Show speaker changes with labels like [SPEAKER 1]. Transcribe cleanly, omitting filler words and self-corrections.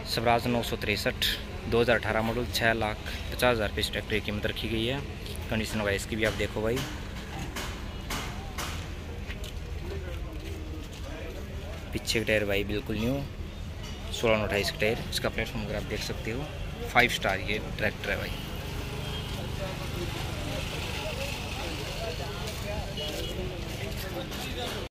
[SPEAKER 1] Swaraj 963 2018 model 6,50,000 रुपये इस tractor की कीमत रखी गई है। कंडीशन वाइज की भी आप देखो भाई। पीछे के टायर भाई बिल्कुल न्यू 16/28 के टायर। इसका प्लेटफॉर्म अगर आप देख सकते हो 5 स्टार ये ट्रैक्टर है भाई।